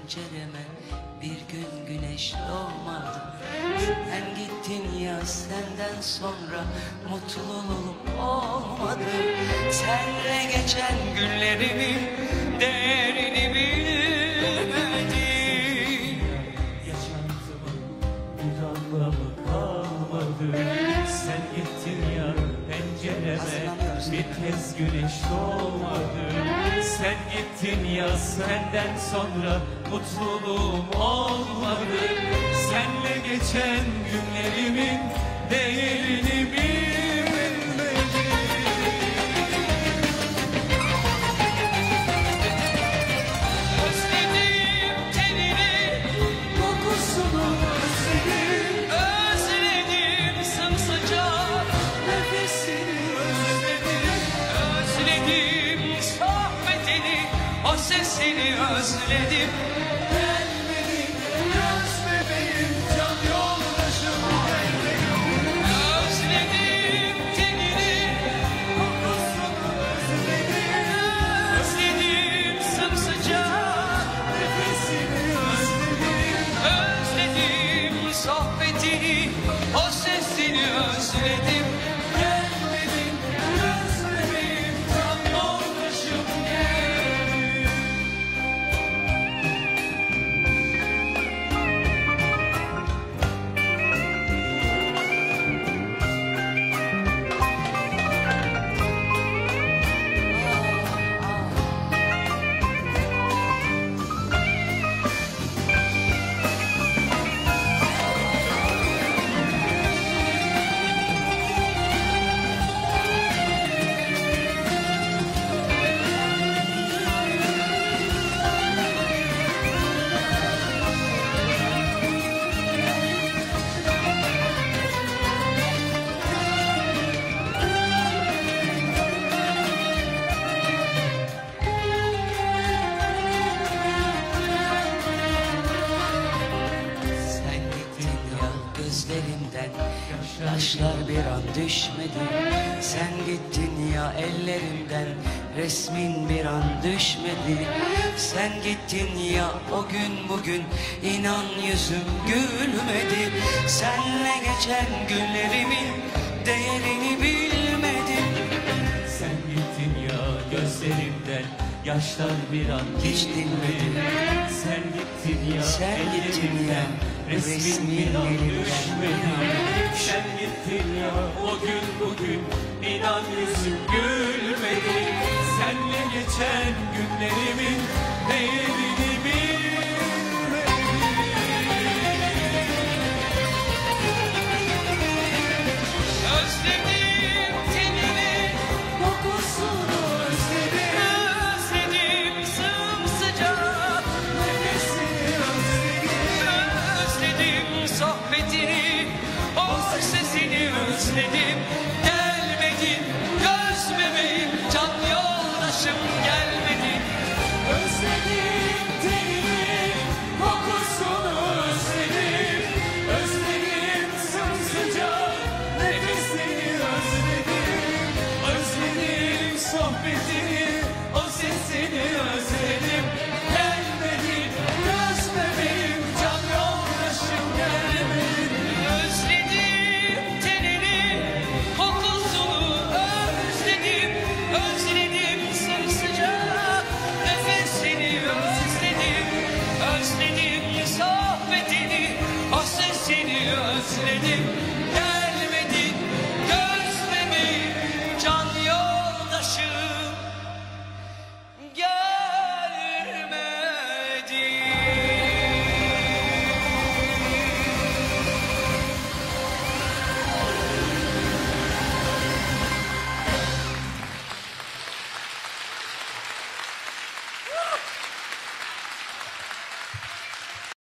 pencereme bir gün güneş doğmadı. Sen gittin ya, senden sonra mutluluğum olmadı. Senle geçen günlerimin değerini bilmedim. Yaşantımın bir anlamı kalmadı. Sen gittin ya, pencereme bir kez güneş doğmadı. Sen gittin ya, senden sonra mutluluğum olmadı. Senle geçen günlerimin değerini bilmedim. Özledim tenini, kokusunu özledim. Özledim sımsıcak nefesini özledim. Özledim sohbetini, o sesini özledim. Gelmedin göz bebeğim, can yoldaşım gelmedin. Özledim tenini, kokusunu özledim. Özledim sımsıcak nefesini özledim. Özledim sohbetini, o sesini özledim. Gelmedin göz bebeğim, can yoldaşım gelmedin. Sen gittin ya, gözlerimden yaşlar bir an düşmedi. Sen gittin ya, ellerimden resmin bir an düşmedi. Sen gittin ya, o gün bugün inan yüzüm gülmedi. Senle geçen günlerimin değerini bilmedim. Sen gittin ya, gözlerimden yaşlar bir an Hiç dinmedim. Sen gittin ya, Sen gittin ya, resmin bir an düşmedi. Sen gittin ya, o gün bugün inan yüzüm gülmedi. Senle geçen günlerimin değerini bilmedim. Özledim tenini, kokusunu özledim. Özledim sımsıcak nefesini özledim. Özledim sohbetini, o sesini özledim.